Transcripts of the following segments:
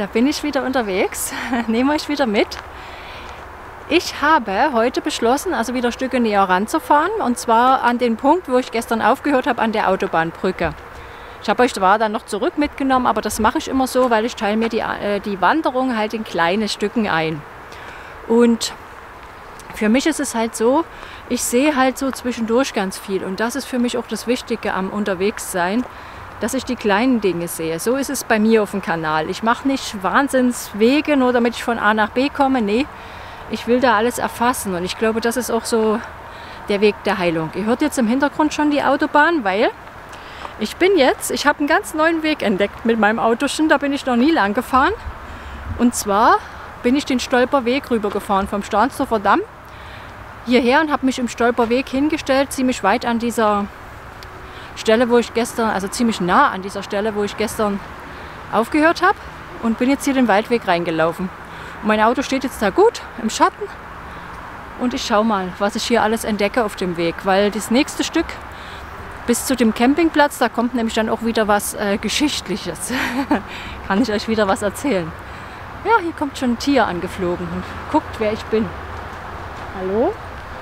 da bin ich wieder unterwegs, nehme euch wieder mit. Ich habe heute beschlossen, also wieder Stücke näher ranzufahren, und zwar an den Punkt, wo ich gestern aufgehört habe, an der Autobahnbrücke. Ich habe euch zwar dann noch zurück mitgenommen, aber das mache ich immer so, weil ich teile mir die Wanderung halt in kleine Stücken ein. Und für mich ist es halt so, ich sehe halt so zwischendurch ganz viel, und das ist für mich auch das Wichtige am Unterwegssein, dass ich die kleinen Dinge sehe. So ist es bei mir auf dem Kanal. Ich mache nicht Wahnsinnswege, nur damit ich von A nach B komme. Nee, ich will da alles erfassen, und ich glaube, das ist auch so der Weg der Heilung. Ihr hört jetzt im Hintergrund schon die Autobahn, weil ich habe einen ganz neuen Weg entdeckt mit meinem Autochen. Da bin ich noch nie lang gefahren. Und zwar bin ich den Stolperweg rübergefahren vom Stahnsdorfer Damm hierher und habe mich im Stolperweg hingestellt, ziemlich weit an dieser Stelle, wo ich gestern, also ziemlich nah an dieser Stelle, wo ich gestern aufgehört habe, und bin jetzt hier den Waldweg reingelaufen. Und mein Auto steht jetzt da gut im Schatten, und ich schaue mal, was ich hier alles entdecke auf dem Weg, weil das nächste Stück bis zu dem Campingplatz, da kommt nämlich dann auch wieder was Geschichtliches. Kann ich euch wieder was erzählen. Ja, hier kommt schon ein Tier angeflogen und guckt, wer ich bin. Hallo?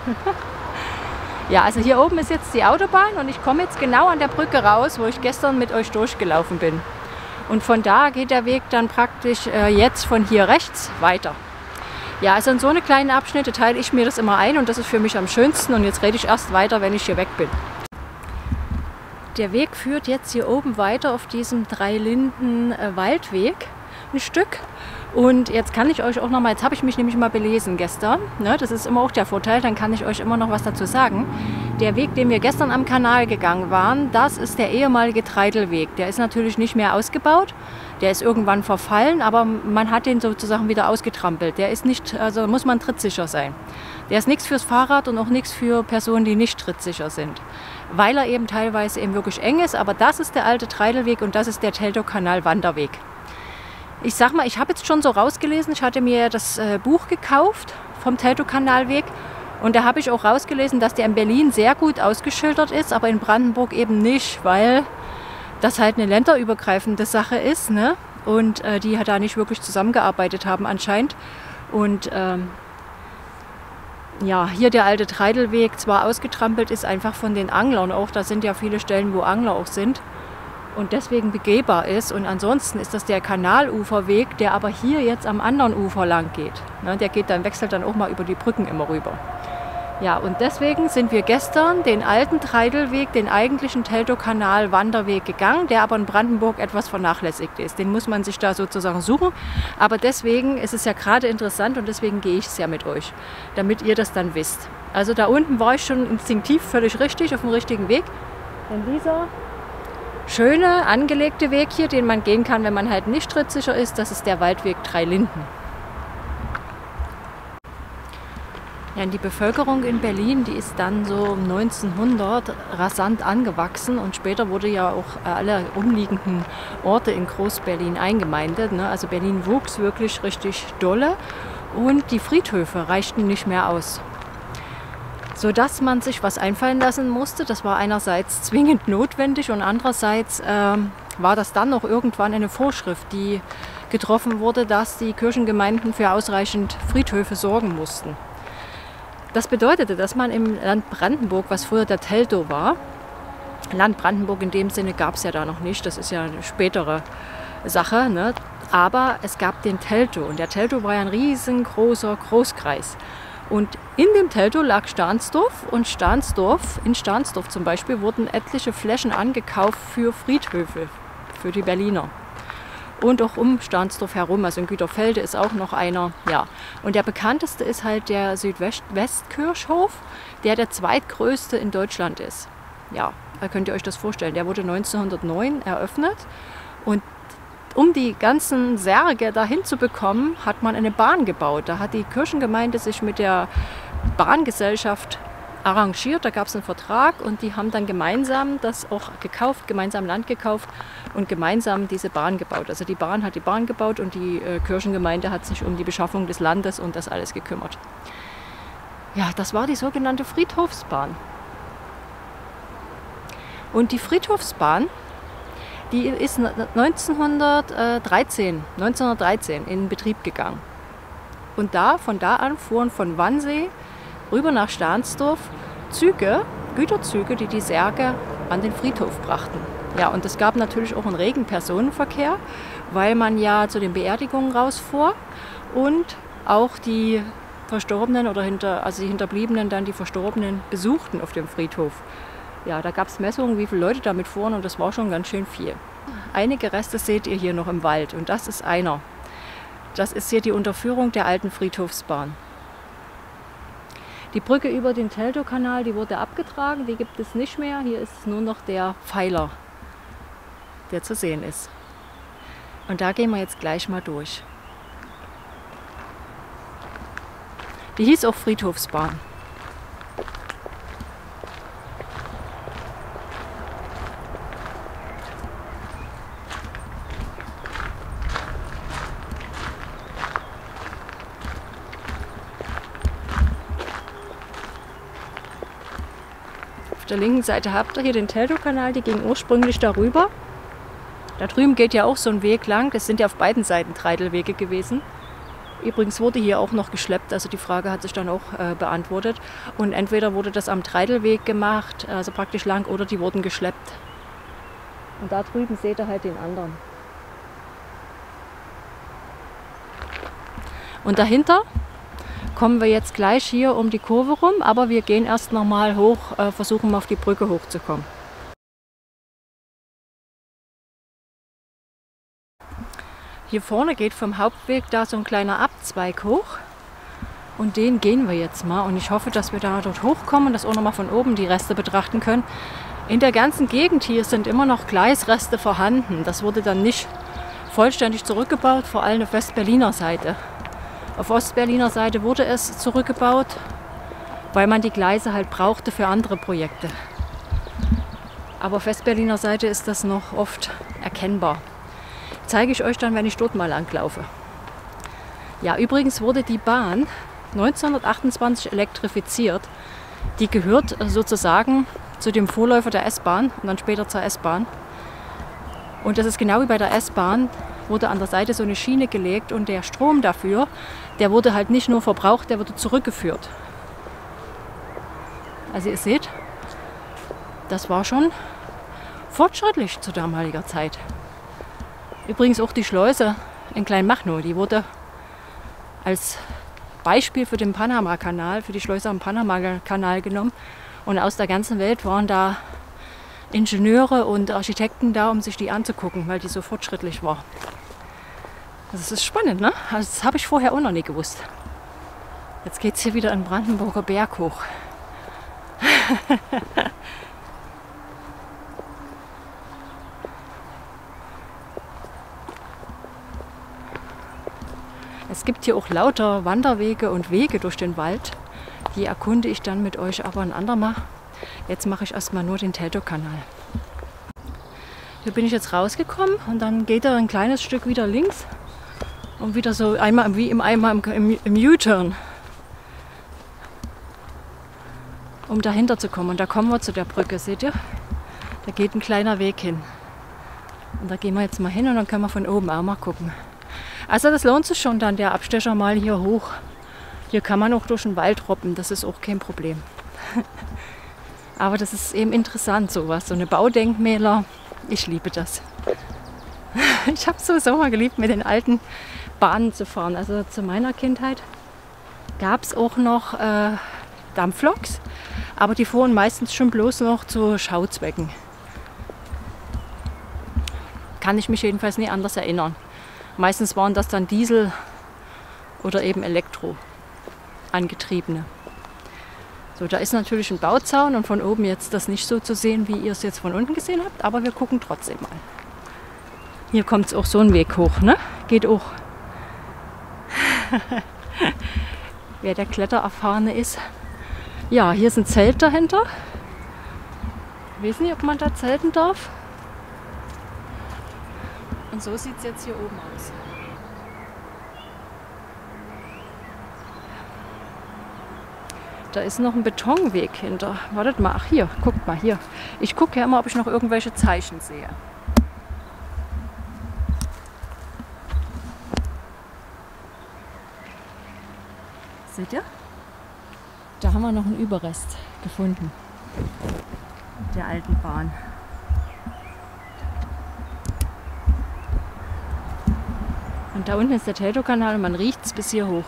Ja, also hier oben ist jetzt die Autobahn, und ich komme jetzt genau an der Brücke raus, wo ich gestern mit euch durchgelaufen bin. Und von da geht der Weg dann praktisch jetzt von hier rechts weiter. Ja, also in so eine kleinen Abschnitte teile ich mir das immer ein, und das ist für mich am schönsten, und jetzt rede ich erst weiter, wenn ich hier weg bin. Der Weg führt jetzt hier oben weiter auf diesem Drei-Linden-Waldweg ein Stück. Und jetzt kann ich euch auch noch mal, jetzt habe ich mich nämlich mal belesen gestern, ne, das ist immer auch der Vorteil, dann kann ich euch immer noch was dazu sagen. Der Weg, den wir gestern am Kanal gegangen waren, das ist der ehemalige Treidelweg. Der ist natürlich nicht mehr ausgebaut, der ist irgendwann verfallen, aber man hat den sozusagen wieder ausgetrampelt. Der ist nicht, also muss man trittsicher sein. Der ist nichts fürs Fahrrad und auch nichts für Personen, die nicht trittsicher sind, weil er eben teilweise eben wirklich eng ist. Aber das ist der alte Treidelweg, und das ist der Teltow-Kanal-Wanderweg. Ich sag mal, ich habe jetzt schon so rausgelesen, ich hatte mir das Buch gekauft vom Teltow-Kanalweg, und da habe ich auch rausgelesen, dass der in Berlin sehr gut ausgeschildert ist, aber in Brandenburg eben nicht, weil das halt eine länderübergreifende Sache ist, ne? Und die da nicht wirklich zusammengearbeitet haben anscheinend. Und ja, hier der alte Treidelweg zwar ausgetrampelt ist, einfach von den Anglern auch, da sind ja viele Stellen, wo Angler auch sind, und deswegen begehbar ist. Und ansonsten ist das der Kanaluferweg, der aber hier jetzt am anderen Ufer lang geht. Ne, der wechselt dann auch mal über die Brücken immer rüber. Ja, und deswegen sind wir gestern den alten Treidelweg, den eigentlichen Teltow-Kanal-Wanderweg gegangen, der aber in Brandenburg etwas vernachlässigt ist. Den muss man sich da sozusagen suchen. Aber deswegen ist es ja gerade interessant, und deswegen gehe ich es ja mit euch, damit ihr das dann wisst. Also da unten war ich schon instinktiv völlig richtig, auf dem richtigen Weg. Denn dieser schöne, angelegte Weg hier, den man gehen kann, wenn man halt nicht trittsicher ist, das ist der Waldweg Drei Linden. Ja, die Bevölkerung in Berlin, die ist dann so um 1900 rasant angewachsen, und später wurde ja auch alle umliegenden Orte in Groß-Berlin eingemeindet. Ne? Also Berlin wuchs wirklich richtig dolle, und die Friedhöfe reichten nicht mehr aus. Sodass man sich was einfallen lassen musste. Das war einerseits zwingend notwendig, und andererseits war das dann noch irgendwann eine Vorschrift, die getroffen wurde, dass die Kirchengemeinden für ausreichend Friedhöfe sorgen mussten. Das bedeutete, dass man im Land Brandenburg, was früher der Teltow war, Land Brandenburg in dem Sinne gab es ja da noch nicht, das ist ja eine spätere Sache, ne? Aber es gab den Teltow, und der Teltow war ja ein riesengroßer Großkreis. Und in dem Teltow lag Stahnsdorf, und in Stahnsdorf zum Beispiel wurden etliche Flächen angekauft für Friedhöfe, für die Berliner. Und auch um Stahnsdorf herum, also in Güterfelde ist auch noch einer. Ja. Und der bekannteste ist halt der Südwestkirchhof, der zweitgrößte in Deutschland ist. Ja, da könnt ihr euch das vorstellen. Der wurde 1909 eröffnet, und um die ganzen Särge dahin zu bekommen, hat man eine Bahn gebaut. Da hat die Kirchengemeinde sich mit der Bahngesellschaft arrangiert, da gab es einen Vertrag, und die haben dann gemeinsam das auch gekauft, gemeinsam Land gekauft und gemeinsam diese Bahn gebaut. Also die Bahn hat die Bahn gebaut, und die Kirchengemeinde hat sich um die Beschaffung des Landes und das alles gekümmert. Ja, das war die sogenannte Friedhofsbahn. Und die Friedhofsbahn, Die ist 1913 in Betrieb gegangen. Und von da an fuhren von Wannsee rüber nach Stahnsdorf Güterzüge, die die Särge an den Friedhof brachten. Ja, und es gab natürlich auch einen regen Personenverkehr, weil man ja zu den Beerdigungen rausfuhr und auch die Verstorbenen oder die Hinterbliebenen dann die Verstorbenen besuchten auf dem Friedhof. Ja, da gab es Messungen, wie viele Leute damit fuhren und das war schon ganz schön viel. Einige Reste seht ihr hier noch im Wald und das ist einer. Das ist hier die Unterführung der alten Friedhofsbahn. Die Brücke über den Teltowkanal, die wurde abgetragen, die gibt es nicht mehr. Hier ist nur noch der Pfeiler, der zu sehen ist. Und da gehen wir jetzt gleich mal durch. Die hieß auch Friedhofsbahn. Auf der linken Seite habt ihr hier den Teltowkanal, die ging ursprünglich darüber. Da drüben geht ja auch so ein Weg lang, das sind ja auf beiden Seiten Treidelwege gewesen. Übrigens wurde hier auch noch geschleppt, also die Frage hat sich dann auch beantwortet. Und entweder wurde das am Treidelweg gemacht, also praktisch lang, oder die wurden geschleppt. Und da drüben seht ihr halt den anderen. Und dahinter kommen wir jetzt gleich hier um die Kurve rum, aber wir gehen erst nochmal hoch, versuchen auf die Brücke hochzukommen. Hier vorne geht vom Hauptweg da so ein kleiner Abzweig hoch und den gehen wir jetzt mal und ich hoffe, dass wir da dort hochkommen und dass auch nochmal von oben die Reste betrachten können. In der ganzen Gegend hier sind immer noch Gleisreste vorhanden. Das wurde dann nicht vollständig zurückgebaut, vor allem auf Westberliner Seite. Auf Ostberliner Seite wurde es zurückgebaut, weil man die Gleise halt brauchte für andere Projekte. Aber auf Westberliner Seite ist das noch oft erkennbar. Zeige ich euch dann, wenn ich dort mal langlaufe. Ja, übrigens wurde die Bahn 1928 elektrifiziert. Die gehört sozusagen zu dem Vorläufer der S-Bahn und dann später zur S-Bahn. Und das ist genau wie bei der S-Bahn, wurde an der Seite so eine Schiene gelegt und der Strom dafür, der wurde halt nicht nur verbraucht, der wurde zurückgeführt. Also ihr seht, das war schon fortschrittlich zu damaliger Zeit. Übrigens auch die Schleuse in Kleinmachnow, die wurde als Beispiel für den Panama-Kanal, für die Schleuse am Panama-Kanal genommen. Und aus der ganzen Welt waren da Ingenieure und Architekten da, um sich die anzugucken, weil die so fortschrittlich war. Das ist spannend, ne? Also das habe ich vorher auch noch nie gewusst. Jetzt geht es hier wieder in den Brandenburger Berg hoch. Es gibt hier auch lauter Wanderwege und Wege durch den Wald. Die erkunde ich dann mit euch aber ein andermal. Jetzt mache ich erstmal nur den Teltowkanal. Hier bin ich jetzt rausgekommen und dann geht er ein kleines Stück wieder links und wieder so einmal wie im U-Turn, um dahinter zu kommen. Und da kommen wir zu der Brücke, seht ihr? Da geht ein kleiner Weg hin. Und da gehen wir jetzt mal hin und dann können wir von oben auch mal gucken. Also das lohnt sich schon dann, der Abstecher mal hier hoch. Hier kann man auch durch den Wald robben, das ist auch kein Problem. Aber das ist eben interessant, sowas, so eine Baudenkmäler. Ich liebe das. Ich habe es sowieso mal geliebt, mit den alten Bahnen zu fahren. Also zu meiner Kindheit gab es auch noch Dampfloks, aber die fuhren meistens schon bloß noch zu Schauzwecken. Kann ich mich jedenfalls nie anders erinnern. Meistens waren das dann Diesel oder eben Elektro angetriebene. So, da ist natürlich ein Bauzaun und von oben jetzt das nicht so zu sehen, wie ihr es jetzt von unten gesehen habt, aber wir gucken trotzdem mal. Hier kommt es auch so ein Weg hoch, ne? Geht auch. Wer der Klettererfahrene ist. Ja, hier ist ein Zelt dahinter. Ich weiß nicht, ob man da zelten darf. Und so sieht es jetzt hier oben aus. Da ist noch ein Betonweg hinter. Wartet mal, ach hier, guckt mal hier. Ich gucke ja immer, ob ich noch irgendwelche Zeichen sehe. Seht ihr? Da haben wir noch einen Überrest gefunden der alten Bahn. Und da unten ist der Teltowkanal und man riecht es bis hier hoch.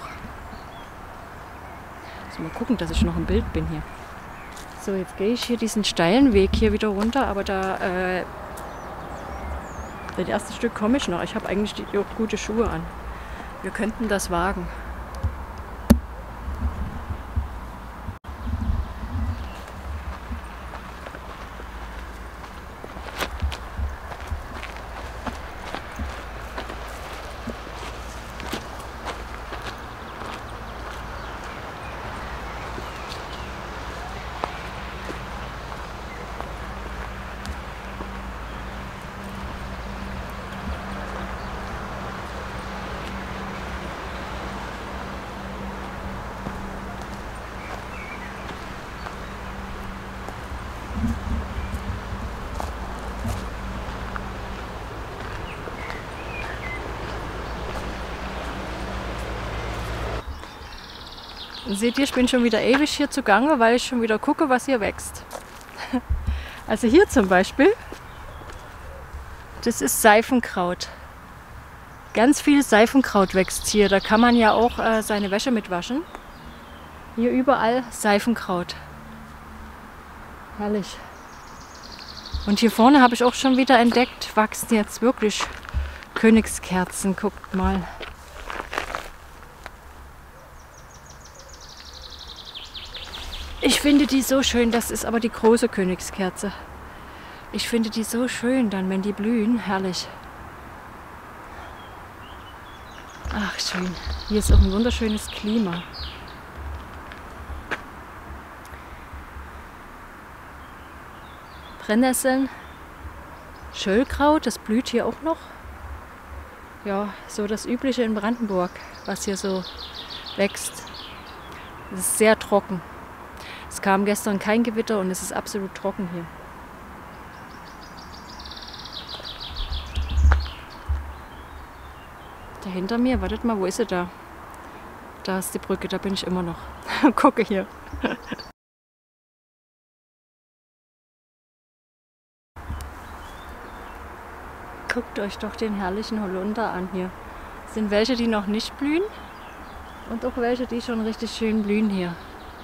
Mal gucken, dass ich noch im Bild bin hier. So, jetzt gehe ich hier diesen steilen Weg hier wieder runter, aber das erste Stück komme ich noch. Ich habe eigentlich gute Schuhe an. Wir könnten das wagen. Seht ihr, ich bin schon wieder ewig hier zugange, weil ich schon wieder gucke, was hier wächst. Also hier zum Beispiel, das ist Seifenkraut. Ganz viel Seifenkraut wächst hier. Da kann man ja auch seine Wäsche mitwaschen. Hier überall Seifenkraut. Herrlich. Und hier vorne habe ich auch schon wieder entdeckt, wachsen jetzt wirklich Königskerzen. Guckt mal. Ich finde die so schön, das ist aber die große Königskerze. Ich finde die so schön dann, wenn die blühen, herrlich. Ach schön, hier ist auch ein wunderschönes Klima. Brennnesseln, Schöllkraut, das blüht hier auch noch. Ja, so das Übliche in Brandenburg, was hier so wächst. Es ist sehr trocken. Es kam gestern kein Gewitter und es ist absolut trocken hier. Da hinter mir, wartet mal, wo ist sie da? Da ist die Brücke, da bin ich immer noch. Gucke hier. Guckt euch doch den herrlichen Holunder an hier. Es sind welche, die noch nicht blühen und auch welche, die schon richtig schön blühen hier.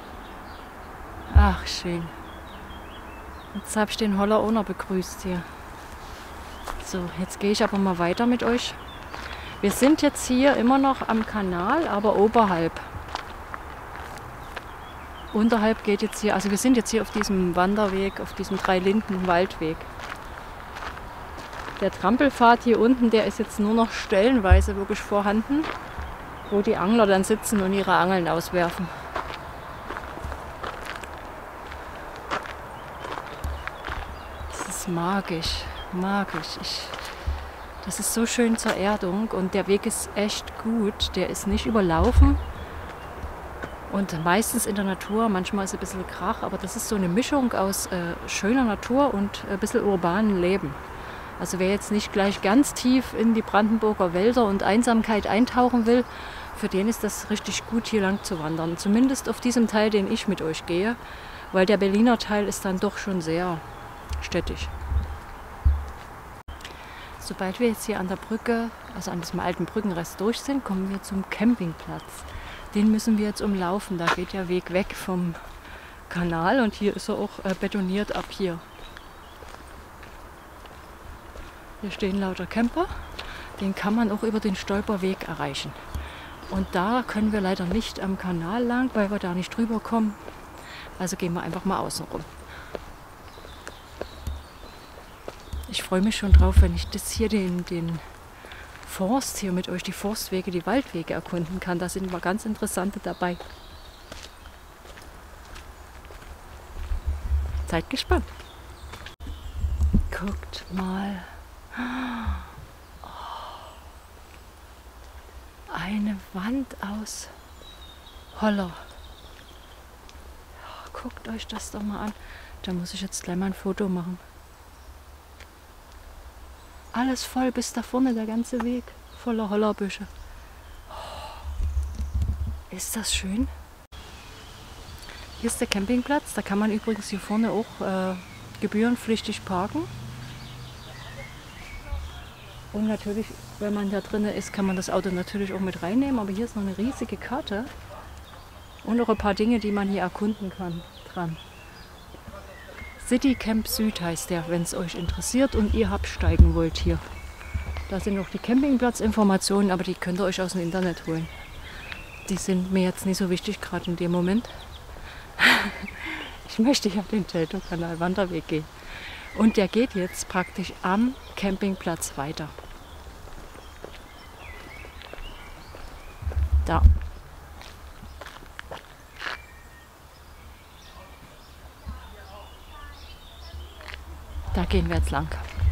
Ach, schön. Jetzt habe ich den Holler auch noch begrüßt hier. So, jetzt gehe ich aber mal weiter mit euch. Wir sind jetzt hier immer noch am Kanal, aber oberhalb. Unterhalb geht jetzt hier, also wir sind jetzt hier auf diesem Wanderweg, auf diesem Drei-Linden-Waldweg. Der Trampelpfad hier unten, der ist jetzt nur noch stellenweise wirklich vorhanden, wo die Angler dann sitzen und ihre Angeln auswerfen. Magisch, magisch. Das ist so schön zur Erdung und der Weg ist echt gut. Der ist nicht überlaufen und meistens in der Natur, manchmal ist es ein bisschen Krach, aber das ist so eine Mischung aus schöner Natur und ein bisschen urbanem Leben. Also wer jetzt nicht gleich ganz tief in die Brandenburger Wälder und Einsamkeit eintauchen will, für den ist das richtig gut, hier lang zu wandern. Zumindest auf diesem Teil, den ich mit euch gehe, weil der Berliner Teil ist dann doch schon sehr städtisch. Sobald wir jetzt hier an der Brücke, also an diesem alten Brückenrest durch sind, kommen wir zum Campingplatz. Den müssen wir jetzt umlaufen, da geht der Weg weg vom Kanal und hier ist er auch betoniert ab hier. Hier stehen lauter Camper, den kann man auch über den Stolperweg erreichen. Und da können wir leider nicht am Kanal lang, weil wir da nicht drüber kommen. Also gehen wir einfach mal außen rum. Ich freue mich schon drauf, wenn ich das hier den Forst hier mit euch, die Forstwege, die Waldwege erkunden kann. Da sind mal ganz interessante dabei. Seid gespannt. Guckt mal. Oh. Eine Wand aus Holler. Oh, guckt euch das doch mal an. Da muss ich jetzt gleich mal ein Foto machen. Alles voll bis da vorne, der ganze Weg voller Hollerbüsche. Oh, Ist das schön? Hier ist der Campingplatz. Da kann man übrigens hier vorne auch gebührenpflichtig parken. Und natürlich, wenn man da drin ist, kann man das Auto natürlich auch mit reinnehmen. Aber hier ist noch eine riesige Karte und noch ein paar Dinge, die man hier erkunden kann dran. City Camp Süd heißt der, wenn es euch interessiert und ihr absteigen wollt hier. Da sind noch die Campingplatzinformationen, aber die könnt ihr euch aus dem Internet holen. Die sind mir jetzt nicht so wichtig, gerade in dem Moment. Ich möchte ja den Teltow-Kanal Wanderweg gehen. Und der geht jetzt praktisch am Campingplatz weiter. Da. Da gehen wir jetzt lang.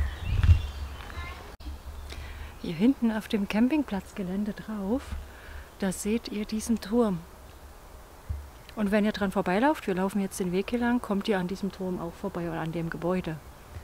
Hier hinten auf dem Campingplatzgelände drauf, da seht ihr diesen Turm. Und wenn ihr dran vorbeilauft, wir laufen jetzt den Weg hier lang, kommt ihr an diesem Turm auch vorbei oder an dem Gebäude.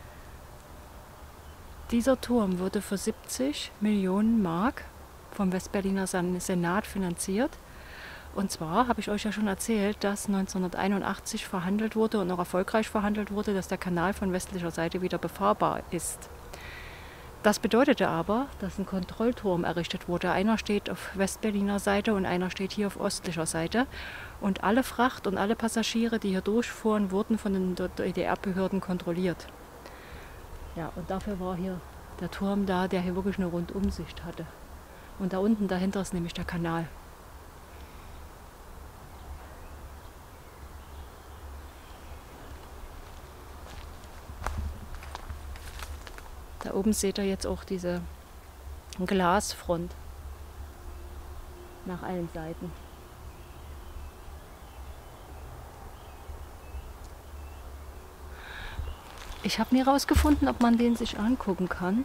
Dieser Turm wurde für 70 Millionen Mark vom Westberliner Senat finanziert. Und zwar habe ich euch ja schon erzählt, dass 1981 verhandelt wurde und noch erfolgreich verhandelt wurde, dass der Kanal von westlicher Seite wieder befahrbar ist. Das bedeutete aber, dass ein Kontrollturm errichtet wurde. Einer steht auf Westberliner Seite und einer steht hier auf ostlicher Seite. Und alle Fracht und alle Passagiere, die hier durchfuhren, wurden von den DDR-Behörden kontrolliert. Ja, und dafür war hier der Turm da, der hier wirklich eine Rundumsicht hatte. Und da unten dahinter ist nämlich der Kanal. Da oben seht ihr jetzt auch diese Glasfront nach allen Seiten. Ich habe nie rausgefunden, ob man den sich angucken kann.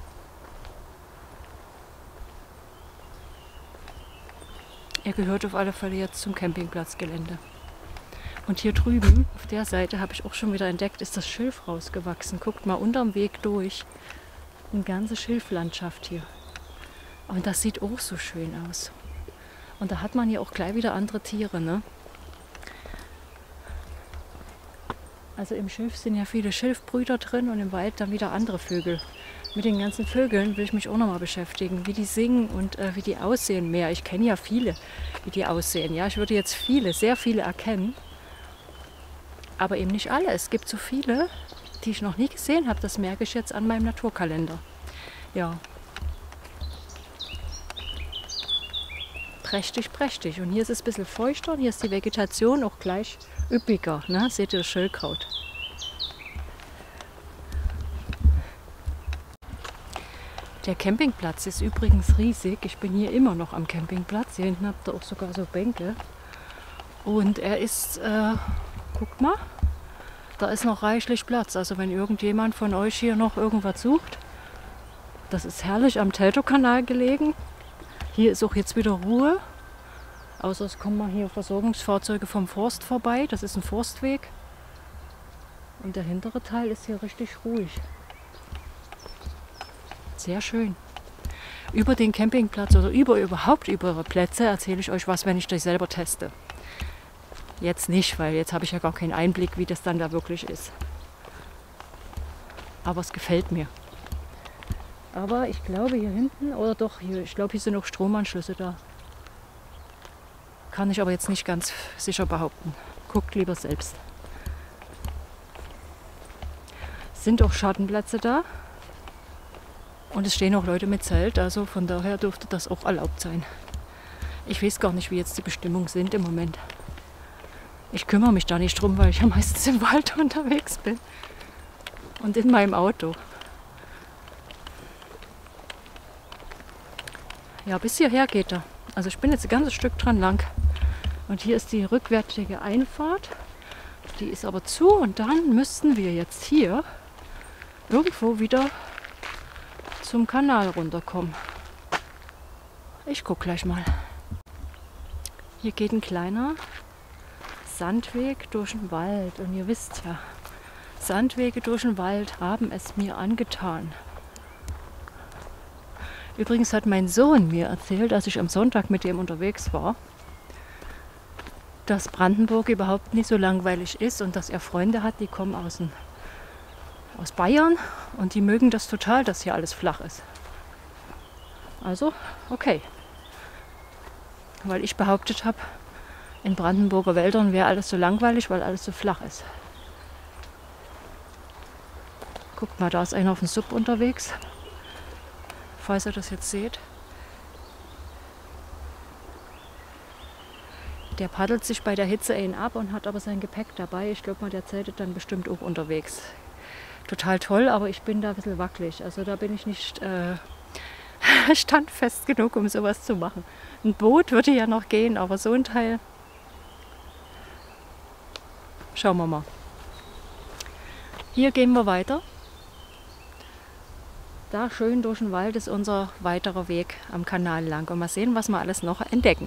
Er gehört auf alle Fälle jetzt zum Campingplatzgelände. Und hier drüben, auf der Seite, habe ich auch schon wieder entdeckt, ist das Schilf rausgewachsen. Guckt mal unterm Weg durch. Eine ganze Schilflandschaft hier. Und das sieht auch so schön aus. Und da hat man hier auch gleich wieder andere Tiere, ne? Also im Schilf sind ja viele Schilfbrüter drin und im Wald dann wieder andere Vögel. Mit den ganzen Vögeln will ich mich auch nochmal beschäftigen, wie die singen und wie die aussehen mehr. Ich kenne ja viele, wie die aussehen. Ja, ich würde jetzt viele, sehr viele erkennen. Aber eben nicht alle. Es gibt so viele, die ich noch nie gesehen habe. Das merke ich jetzt an meinem Naturkalender. Ja. Prächtig, prächtig. Und hier ist es ein bisschen feuchter und hier ist die Vegetation auch gleich üppiger. Ne? Seht ihr das Schöllkraut? Der Campingplatz ist übrigens riesig. Ich bin hier immer noch am Campingplatz. Hier hinten habt ihr auch sogar so Bänke. Und er ist, guckt mal, da ist noch reichlich Platz. Also wenn irgendjemand von euch hier noch irgendwas sucht, das ist herrlich am Teltow-Kanal gelegen. Hier ist auch jetzt wieder Ruhe. Außer es kommen mal hier Versorgungsfahrzeuge vom Forst vorbei. Das ist ein Forstweg. Und der hintere Teil ist hier richtig ruhig. Sehr schön. Über den Campingplatz oder überhaupt über Plätze erzähle ich euch was, wenn ich das selber teste. Jetzt nicht, weil jetzt habe ich ja gar keinen Einblick, wie das dann da wirklich ist. Aber es gefällt mir. Aber ich glaube hier hinten, oder doch, hier, ich glaube hier sind noch Stromanschlüsse da. Kann ich aber jetzt nicht ganz sicher behaupten. Guckt lieber selbst. Es sind auch Schattenplätze da. Und es stehen auch Leute mit Zelt, also von daher dürfte das auch erlaubt sein. Ich weiß gar nicht, wie jetzt die Bestimmungen sind im Moment. Ich kümmere mich da nicht drum, weil ich ja meistens im Wald unterwegs bin. Und in meinem Auto. Ja, bis hierher geht er. Also ich bin jetzt ein ganzes Stück dran lang. Und hier ist die rückwärtige Einfahrt. Die ist aber zu und dann müssten wir jetzt hier irgendwo wieder zum Kanal runterkommen. Ich gucke gleich mal. Hier geht ein kleiner Sandweg durch den Wald. Und ihr wisst ja, Sandwege durch den Wald haben es mir angetan. Übrigens hat mein Sohn mir erzählt, als ich am Sonntag mit ihm unterwegs war, dass Brandenburg überhaupt nicht so langweilig ist und dass er Freunde hat, die kommen aus Bayern und die mögen das total, dass hier alles flach ist. Also, okay. Weil ich behauptet habe, in Brandenburger Wäldern wäre alles so langweilig, weil alles so flach ist. Guckt mal, da ist einer auf dem Sub unterwegs, falls ihr das jetzt seht. Der paddelt sich bei der Hitze einen ab und hat aber sein Gepäck dabei. Ich glaube mal, der zeltet dann bestimmt auch unterwegs. Total toll, aber ich bin da ein bisschen wackelig. Also da bin ich nicht standfest genug, um sowas zu machen. Ein Boot würde ja noch gehen, aber so ein Teil... Schauen wir mal. Hier gehen wir weiter. Da schön durch den Wald ist unser weiterer Weg am Kanal lang. Und mal sehen, was wir alles noch entdecken.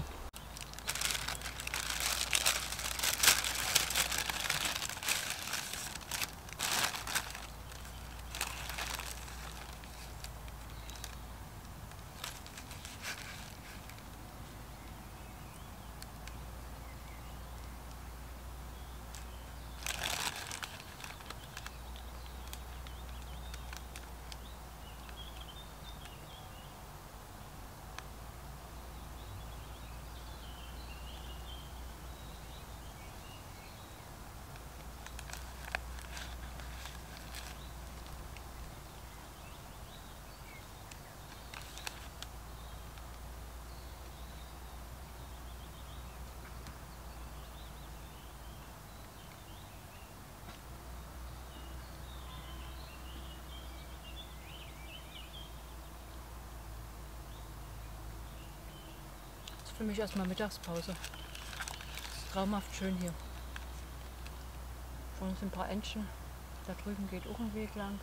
Für mich erstmal Mittagspause. Es ist traumhaft schön hier. Vorne sind ein paar Entchen. Da drüben geht auch ein Weg lang.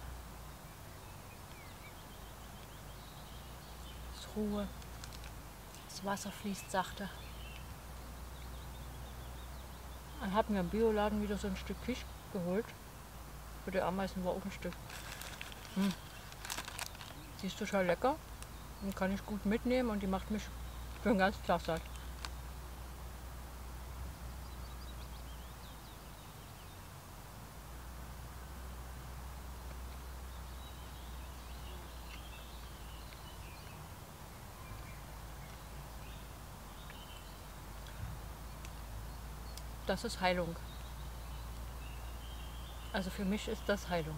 Es ist Ruhe. Das Wasser fließt sachte. Dann haben wir im Bioladen wieder so ein Stück Fisch geholt. Für die Ameisen war auch ein Stück. Die ist total lecker. Die kann ich gut mitnehmen und die macht mich für den ganzen Tag satt. Das ist Heilung. Also für mich ist das Heilung.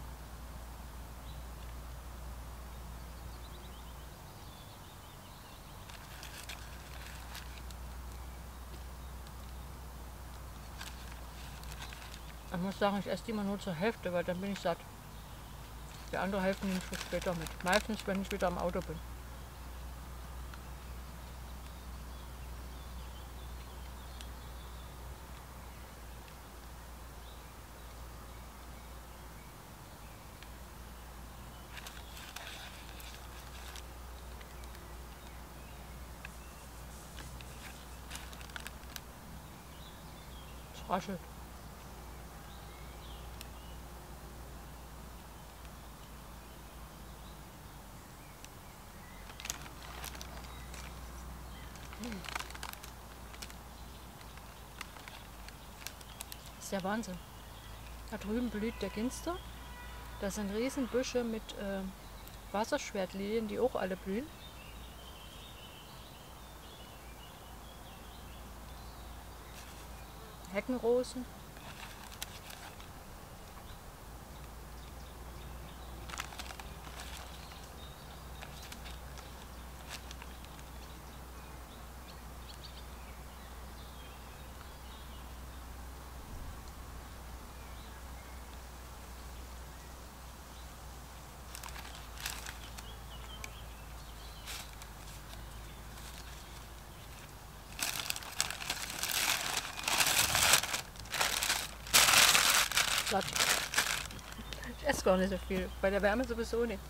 Ich muss sagen, ich esse die immer nur zur Hälfte, weil dann bin ich satt. Die andere Hälfte nehme ich später mit. Meistens, wenn ich wieder am Auto bin. Es raschelt. Das ist der Wahnsinn. Da drüben blüht der Ginster. Das sind riesen Büsche mit Wasserschwertlilien, die auch alle blühen. Heckenrosen. Ich esse gar nicht so viel, bei der Wärme sowieso nicht.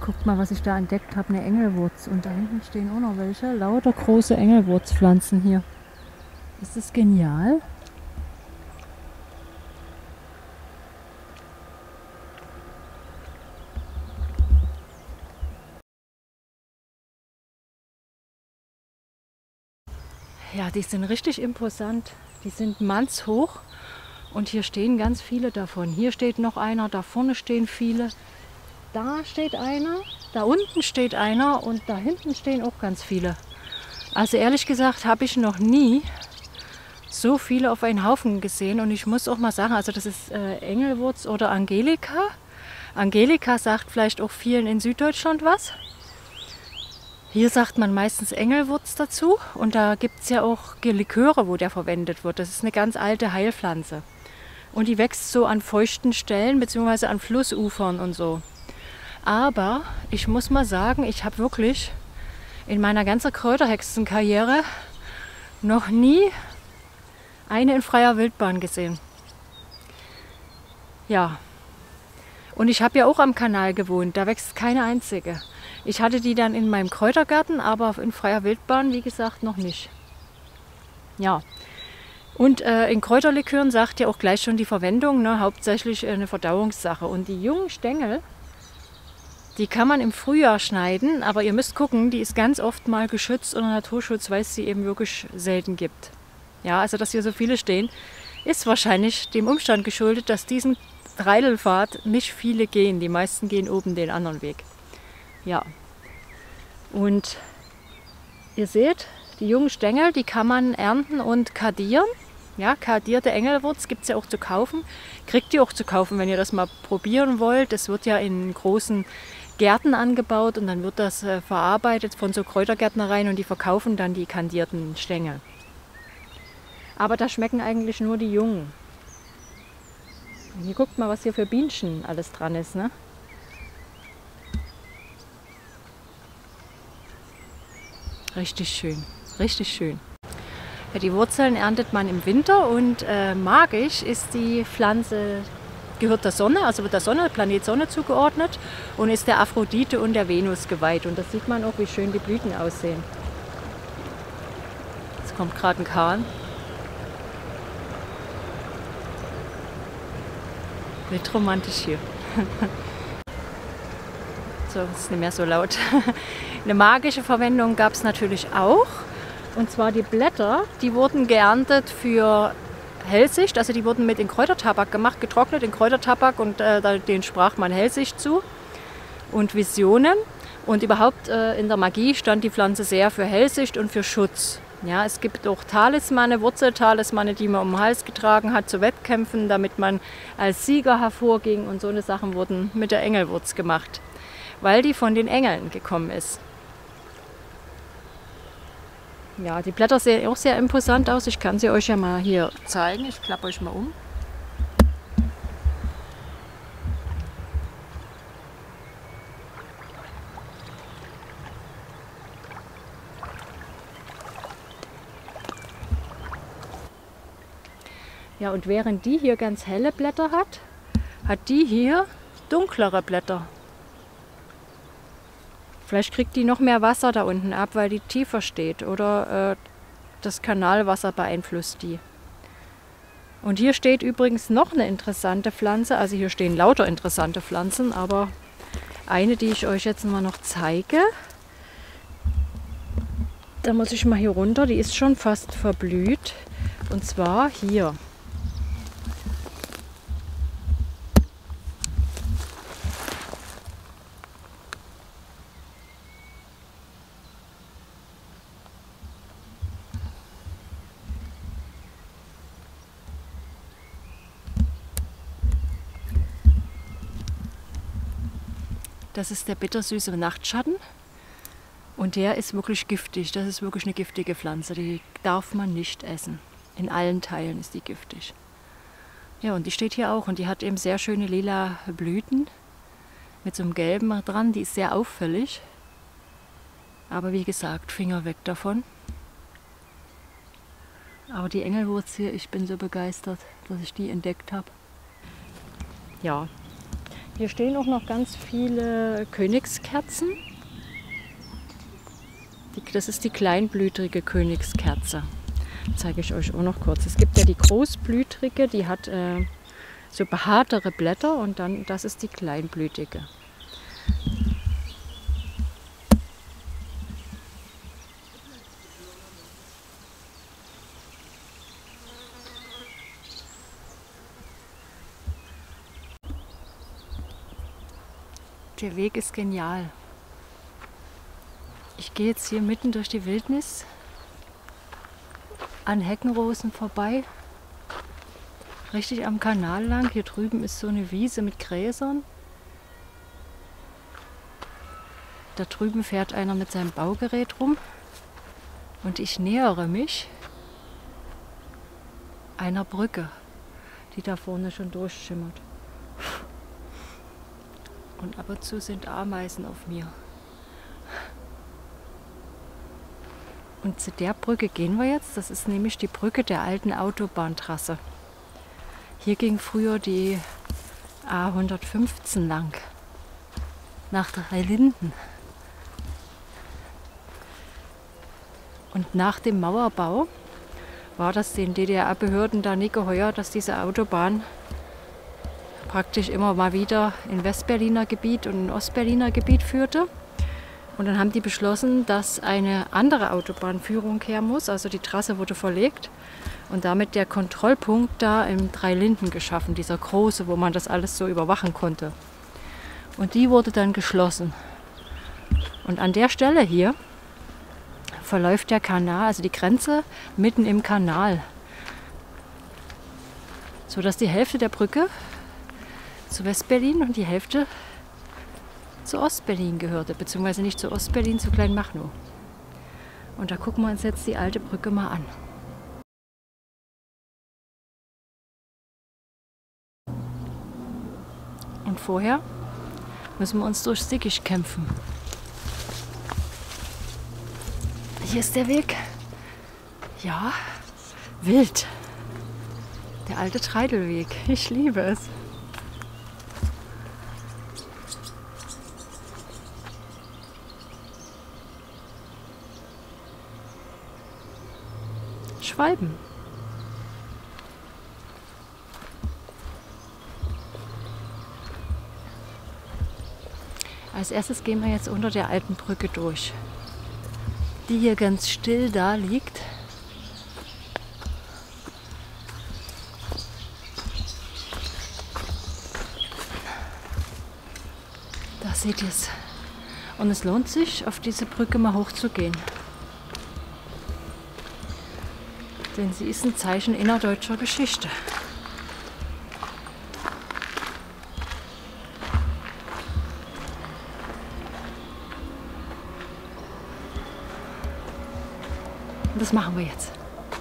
Guckt mal, was ich da entdeckt habe, eine Engelwurz. Und da hinten stehen auch noch welche. Lauter große Engelwurzpflanzen hier. Ist das genial? Ja, die sind richtig imposant. Die sind mannshoch und hier stehen ganz viele davon. Hier steht noch einer, da vorne stehen viele. Da steht einer, da unten steht einer und da hinten stehen auch ganz viele. Also ehrlich gesagt habe ich noch nie so viele auf einen Haufen gesehen. Und ich muss auch mal sagen, also das ist Engelwurz oder Angelika. Angelika sagt vielleicht auch vielen in Süddeutschland was. Hier sagt man meistens Engelwurz dazu und da gibt es ja auch Liköre, wo der verwendet wird. Das ist eine ganz alte Heilpflanze. Und die wächst so an feuchten Stellen bzw. an Flussufern und so. Aber ich muss mal sagen, ich habe wirklich in meiner ganzen Kräuterhexenkarriere noch nie eine in freier Wildbahn gesehen. Ja, und ich habe ja auch am Kanal gewohnt, da wächst keine einzige. Ich hatte die dann in meinem Kräutergarten, aber in freier Wildbahn, wie gesagt, noch nicht. Ja, und in Kräuterlikören sagt ja auch gleich schon die Verwendung, ne, hauptsächlich eine Verdauungssache. Und die jungen Stängel, die kann man im Frühjahr schneiden, aber ihr müsst gucken, die ist ganz oft mal geschützt unter Naturschutz, weil es sie eben wirklich selten gibt. Ja, also dass hier so viele stehen, ist wahrscheinlich dem Umstand geschuldet, dass diesen Treidelpfad nicht viele gehen. Die meisten gehen oben den anderen Weg. Ja, und ihr seht, die jungen Stängel, die kann man ernten und kardieren. Ja, kardierte Engelwurz gibt es ja auch zu kaufen. Kriegt ihr auch zu kaufen, wenn ihr das mal probieren wollt. Das wird ja in großen Gärten angebaut und dann wird das verarbeitet von so Kräutergärtnereien und die verkaufen dann die kandierten Stängel. Aber da schmecken eigentlich nur die jungen. Und hier guckt mal, was hier für Bienchen alles dran ist, ne? Richtig schön, richtig schön. Ja, die Wurzeln erntet man im Winter und magisch ist die Pflanze, gehört der Sonne, also wird der Sonne, Planet Sonne zugeordnet und ist der Aphrodite und der Venus geweiht. Und das sieht man auch, wie schön die Blüten aussehen. Jetzt kommt gerade ein Kahn. Wird romantisch hier. So, ist nicht mehr so laut. Eine magische Verwendung gab es natürlich auch. Und zwar die Blätter, die wurden geerntet für Hellsicht. Also die wurden mit in Kräutertabak gemacht, getrocknet in Kräutertabak und den sprach man Hellsicht zu. Und Visionen. Und überhaupt in der Magie stand die Pflanze sehr für Hellsicht und für Schutz. Ja, es gibt auch Talismane, Wurzeltalismane, die man um den Hals getragen hat zu Wettkämpfen, damit man als Sieger hervorging. Und so eine Sachen wurden mit der Engelwurz gemacht, weil die von den Engeln gekommen ist. Ja, die Blätter sehen auch sehr imposant aus. Ich kann sie euch ja mal hier zeigen. Ich klappe euch mal um. Ja, und während die hier ganz helle Blätter hat, hat die hier dunklere Blätter. Vielleicht kriegt die noch mehr Wasser da unten ab, weil die tiefer steht oder das Kanalwasser beeinflusst die. Und hier steht übrigens noch eine interessante Pflanze, also hier stehen lauter interessante Pflanzen, aber eine, die ich euch jetzt mal noch zeige, da muss ich mal hier runter, die ist schon fast verblüht und zwar hier. Das ist der bittersüße Nachtschatten und der ist wirklich giftig. Das ist wirklich eine giftige Pflanze, die darf man nicht essen. In allen Teilen ist die giftig. Ja, und die steht hier auch und die hat eben sehr schöne lila Blüten mit so einem gelben dran. Die ist sehr auffällig. Aber wie gesagt, Finger weg davon. Aber die Engelwurz hier, ich bin so begeistert, dass ich die entdeckt habe. Ja. Hier stehen auch noch ganz viele Königskerzen. Das ist die kleinblütrige Königskerze. Zeige ich euch auch noch kurz. Es gibt ja die großblütrige, die hat so behaartere Blätter, und dann das ist die kleinblütige. Der Weg ist genial. Ich gehe jetzt hier mitten durch die Wildnis an Heckenrosen vorbei, richtig am Kanal lang. Hier drüben ist so eine Wiese mit Gräsern. Da drüben fährt einer mit seinem Baugerät rum und ich nähere mich einer Brücke, die da vorne schon durchschimmert. Und ab und zu sind Ameisen auf mir. Und zu der Brücke gehen wir jetzt. Das ist nämlich die Brücke der alten Autobahntrasse. Hier ging früher die A115 lang, nach Dreilinden. Und nach dem Mauerbau war das den DDR-Behörden da nicht geheuer, dass diese Autobahn praktisch immer mal wieder in Westberliner Gebiet und in Ostberliner Gebiet führte. Und dann haben die beschlossen, dass eine andere Autobahnführung her muss. Also die Trasse wurde verlegt und damit der Kontrollpunkt da im Dreilinden geschaffen, dieser große, wo man das alles so überwachen konnte. Und die wurde dann geschlossen. Und an der Stelle hier verläuft der Kanal, also die Grenze, mitten im Kanal. Sodass die Hälfte der Brücke zu Westberlin und die Hälfte zu Ostberlin gehörte, beziehungsweise nicht zu Ostberlin, zu Kleinmachnow. Und da gucken wir uns jetzt die alte Brücke mal an. Und vorher müssen wir uns durch Dickicht kämpfen. Hier ist der Weg. Ja, wild. Der alte Treidelweg. Ich liebe es. Schwalben. Als erstes gehen wir jetzt unter der alten Brücke durch, die hier ganz still da liegt. Da seht ihr es. Und es lohnt sich, auf diese Brücke mal hochzugehen. Denn sie ist ein Zeichen innerdeutscher Geschichte. Und das machen wir jetzt.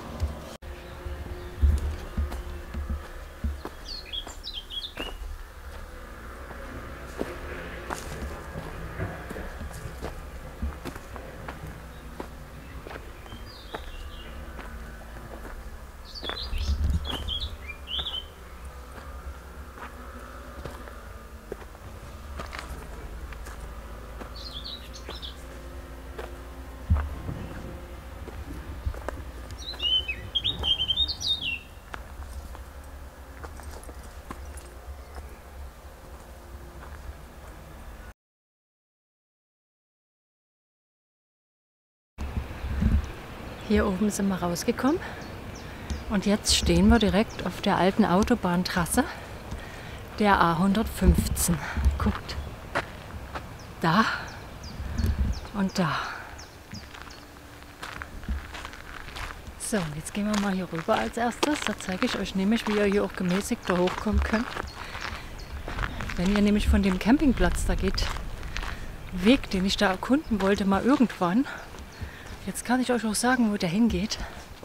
Hier oben sind wir rausgekommen und jetzt stehen wir direkt auf der alten Autobahntrasse der A115. Guckt, da und da. So, jetzt gehen wir mal hier rüber als erstes. Da zeige ich euch nämlich, wie ihr hier auch gemäßigt da hochkommen könnt. Wenn ihr nämlich von dem Campingplatz, da geht ein Weg, den ich da erkunden wollte, mal irgendwann. Jetzt kann ich euch auch sagen, wo der hingeht.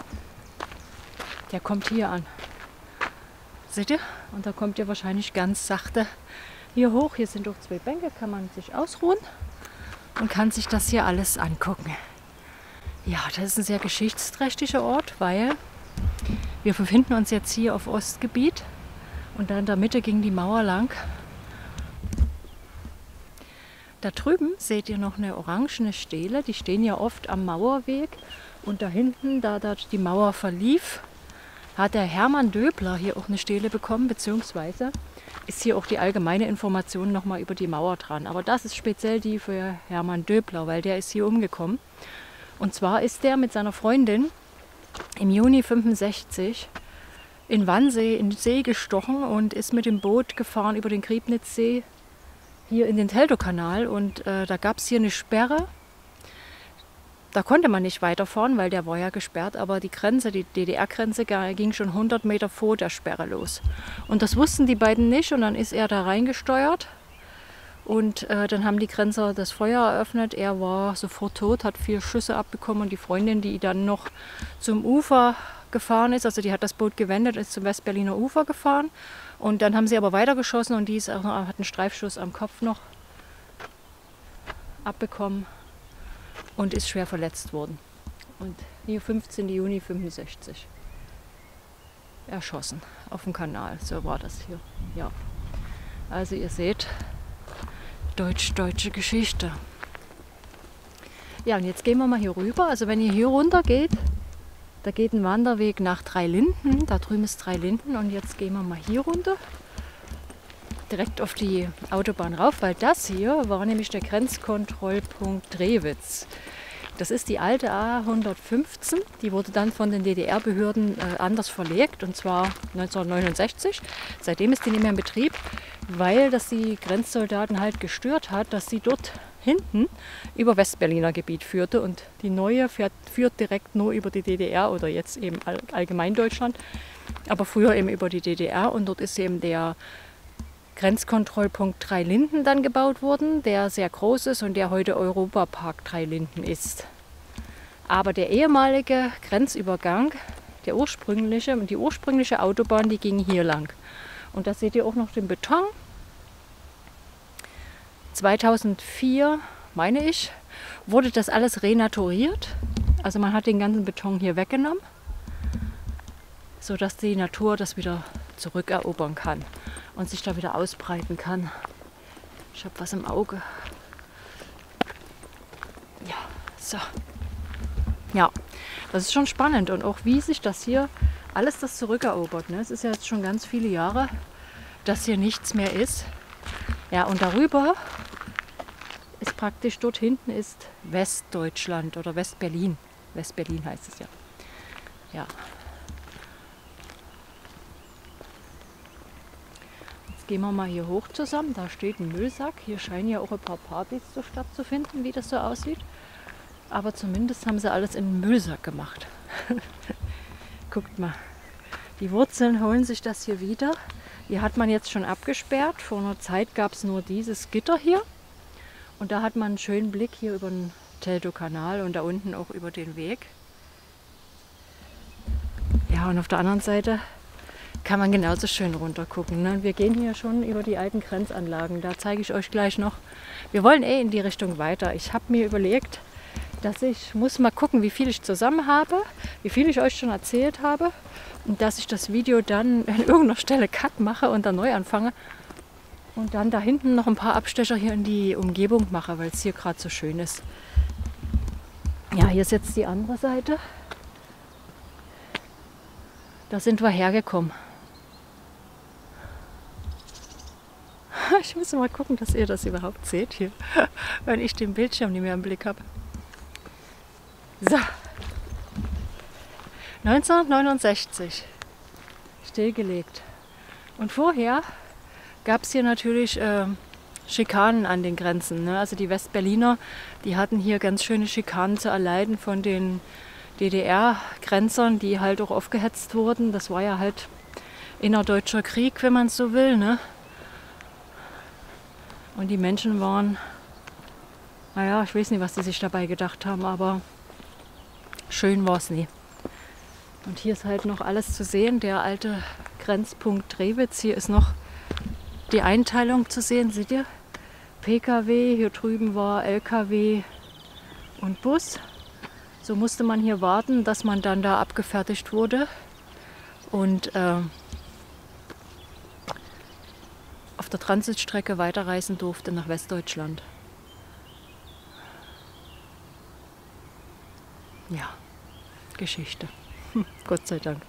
Der kommt hier an. Seht ihr? Und da kommt ihr wahrscheinlich ganz sachte hier hoch. Hier sind auch 2 Bänke, kann man sich ausruhen und kann sich das hier alles angucken. Ja, das ist ein sehr geschichtsträchtiger Ort, weil wir befinden uns jetzt hier auf Ostgebiet und da in der Mitte ging die Mauer lang Da drüben seht ihr noch eine orangene Stele, die stehen ja oft am Mauerweg. Und da hinten, da die Mauer verlief, hat der Hermann Döbler hier auch eine Stele bekommen, beziehungsweise ist hier auch die allgemeine Information nochmal über die Mauer dran. Aber das ist speziell die für Hermann Döbler, weil der ist hier umgekommen. Und zwar ist der mit seiner Freundin im Juni 65 in Wannsee in den See gestochen und ist mit dem Boot gefahren über den Griebnitzsee hier in den Teltowkanal. Und da gab es hier eine Sperre. Da konnte man nicht weiterfahren, weil der war ja gesperrt, aber die Grenze, die DDR-Grenze, ging schon 100 Meter vor der Sperre los. Und das wussten die beiden nicht und dann ist er da reingesteuert und dann haben die Grenzer das Feuer eröffnet. Er war sofort tot, hat 4 Schüsse abbekommen und die Freundin, die dann noch zum Ufer gefahren ist, also die hat das Boot gewendet, ist zum Westberliner Ufer gefahren und dann haben sie aber weitergeschossen und die hat einen Streifschuss am Kopf noch abbekommen und ist schwer verletzt worden. Und hier 15. Juni 65 erschossen auf dem Kanal. So war das hier. Ja. Also ihr seht, deutsch-deutsche Geschichte. Ja, und jetzt gehen wir mal hier rüber. Also wenn ihr hier runter geht, da geht ein Wanderweg nach Dreilinden. Da drüben ist Dreilinden und jetzt gehen wir mal hier runter. Direkt auf die Autobahn rauf, weil das hier war nämlich der Grenzkontrollpunkt Drewitz. Das ist die alte A115, die wurde dann von den DDR-Behörden anders verlegt, und zwar 1969. Seitdem ist die nicht mehr in Betrieb, weil das die Grenzsoldaten halt gestört hat, dass sie dort hinten über Westberliner Gebiet führte und die neue führt direkt nur über die DDR oder jetzt eben allgemein Deutschland, aber früher eben über die DDR, und dort ist eben der Grenzkontrollpunkt Dreilinden dann gebaut worden, der sehr groß ist und der heute Europapark Dreilinden ist. Aber der ehemalige Grenzübergang, die ursprüngliche Autobahn, die ging hier lang. Und da seht ihr auch noch den Beton. 2004, meine ich, wurde das alles renaturiert. Also man hat den ganzen Beton hier weggenommen, sodass die Natur das wieder zurückerobern kann und sich da wieder ausbreiten kann. Ich habe was im Auge. Ja, so. Ja, das ist schon spannend und auch wie sich das hier alles das zurückerobert. Ne? Es ist ja jetzt schon ganz viele Jahre, dass hier nichts mehr ist. Ja, und darüber ist praktisch, dort hinten ist Westdeutschland oder Westberlin. Westberlin heißt es ja. Ja. Gehen wir mal hier hoch zusammen, da steht ein Müllsack. Hier scheinen ja auch ein paar Partys stattzufinden, wie das so aussieht. Aber zumindest haben sie alles in den Müllsack gemacht. Guckt mal, die Wurzeln holen sich das hier wieder. Hier hat man jetzt schon abgesperrt. Vor einer Zeit gab es nur dieses Gitter hier. Und da hat man einen schönen Blick hier über den Teltowkanal und da unten auch über den Weg. Ja, und auf der anderen Seite kann man genauso schön runter gucken. Ne? Wir gehen hier schon über die alten Grenzanlagen. Da zeige ich euch gleich noch. Wir wollen in die Richtung weiter. Ich habe mir überlegt, dass ich muss mal gucken, wie viel ich zusammen habe, wie viel ich euch schon erzählt habe und dass ich das Video dann an irgendeiner Stelle Cut mache und dann neu anfange und dann da hinten noch ein paar Abstecher hier in die Umgebung mache, weil es hier gerade so schön ist. Ja, hier ist jetzt die andere Seite. Da sind wir hergekommen. Ich muss mal gucken, dass ihr das überhaupt seht hier, wenn ich den Bildschirm nicht mehr im Blick habe. So, 1969 stillgelegt. Und vorher gab es hier natürlich Schikanen an den Grenzen. Ne? Also die Westberliner, die hatten hier ganz schöne Schikanen zu erleiden von den DDR-Grenzern, die halt auch aufgehetzt wurden. Das war ja halt innerdeutscher Krieg, wenn man es so will. Ne? Und die Menschen waren, naja, ich weiß nicht, was die sich dabei gedacht haben, aber schön war es nie. Und hier ist halt noch alles zu sehen, der alte Grenzpunkt Drewitz. Hier ist noch die Einteilung zu sehen, seht ihr? PKW, hier drüben war LKW und Bus. So musste man hier warten, dass man dann da abgefertigt wurde. Und auf der Transitstrecke weiterreisen durfte nach Westdeutschland. ja, Geschichte. Gott sei Dank.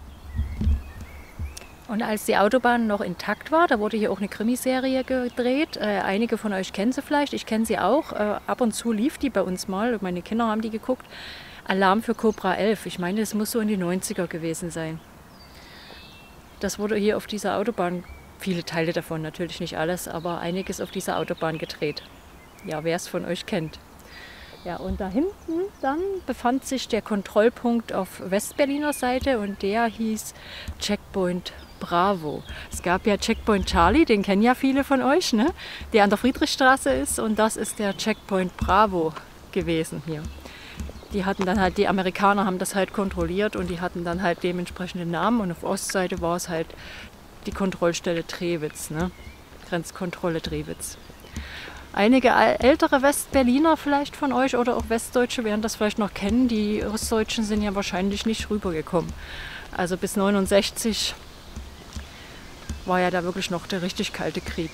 Und als die Autobahn noch intakt war, da wurde hier auch eine Krimiserie gedreht. Einige von euch kennen sie vielleicht, ich kenne sie auch. Ab und zu lief die bei uns mal, meine Kinder haben die geguckt. Alarm für Cobra 11. Ich meine, das muss so in die 90er gewesen sein. Das wurde hier auf dieser Autobahn, viele Teile davon, natürlich nicht alles, aber einiges auf dieser Autobahn gedreht. Ja, wer es von euch kennt. Ja, und da hinten dann befand sich der Kontrollpunkt auf Westberliner Seite und der hieß Checkpoint Bravo. Es gab ja Checkpoint Charlie, den kennen ja viele von euch, ne? Der an der Friedrichstraße ist, und das ist der Checkpoint Bravo gewesen hier. Die hatten dann halt, die Amerikaner haben das halt kontrolliert und die hatten dann halt dementsprechende Namen, und auf Ostseite war es halt die Kontrollstelle Drewitz, ne? Grenzkontrolle Drewitz. Einige ältere Westberliner vielleicht von euch oder auch Westdeutsche werden das vielleicht noch kennen. Die Ostdeutschen sind ja wahrscheinlich nicht rübergekommen. Also bis 1969 war ja da wirklich noch der richtig kalte Krieg.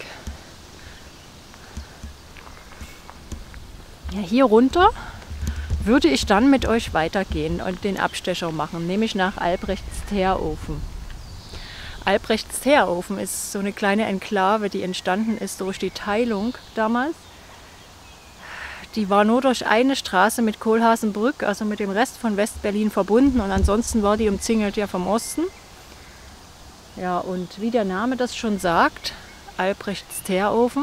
Ja, hier runter würde ich dann mit euch weitergehen und den Abstecher machen, nämlich nach Albrechtsteerofen. Albrechtsteerofen ist so eine kleine Enklave, die entstanden ist durch die Teilung damals. Die war nur durch eine Straße mit Kohlhaasenbrück, also mit dem Rest von Westberlin verbunden, und ansonsten war die umzingelt ja vom Osten. Ja, und wie der Name das schon sagt, Albrechtsteerofen,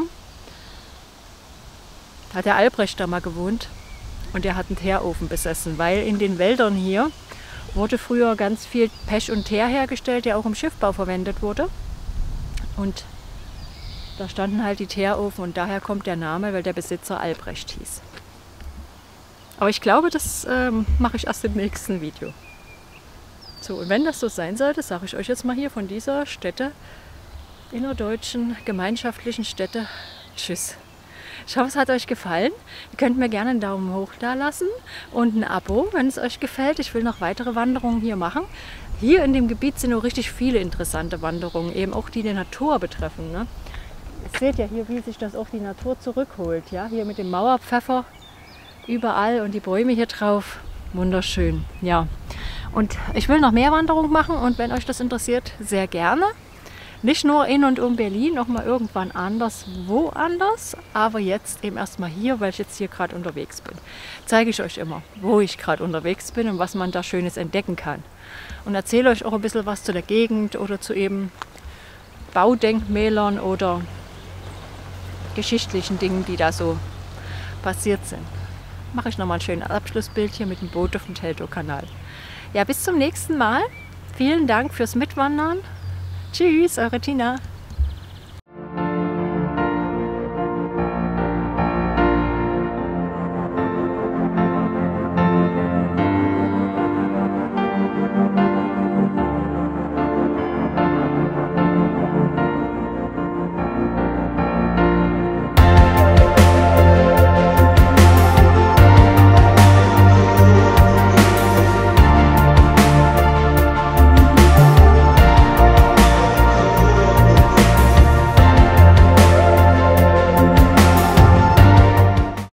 hat der Albrecht da mal gewohnt und der hat einen Teerofen besessen, weil in den Wäldern hier wurde früher ganz viel Pech und Teer hergestellt, der auch im Schiffbau verwendet wurde. Und da standen halt die Teerofen und daher kommt der Name, weil der Besitzer Albrecht hieß. Aber ich glaube, das mache ich erst im nächsten Video. So, und wenn das so sein sollte, sage ich euch jetzt mal hier von dieser Stätte, innerdeutschen gemeinschaftlichen Stätte, tschüss. Ich hoffe, es hat euch gefallen. Ihr könnt mir gerne einen Daumen hoch da lassen und ein Abo, wenn es euch gefällt. Ich will noch weitere Wanderungen hier machen. Hier in dem Gebiet sind noch richtig viele interessante Wanderungen, eben auch die Natur betreffen, ne? Ihr seht ja hier, wie sich das auch die Natur zurückholt. Ja? Hier mit dem Mauerpfeffer überall und die Bäume hier drauf. Wunderschön. Ja. Und ich will noch mehr Wanderungen machen, und wenn euch das interessiert, sehr gerne. Nicht nur in und um Berlin, noch mal irgendwann anders, woanders, aber jetzt eben erstmal hier, weil ich jetzt hier gerade unterwegs bin. Zeige ich euch immer, wo ich gerade unterwegs bin und was man da Schönes entdecken kann. Und erzähle euch auch ein bisschen was zu der Gegend oder zu eben Baudenkmälern oder geschichtlichen Dingen, die da so passiert sind. Mache ich nochmal ein schönes Abschlussbild hier mit dem Boot auf dem Teltow-Kanal. Ja, bis zum nächsten Mal. Vielen Dank fürs Mitwandern. Tschüss, eure Tina.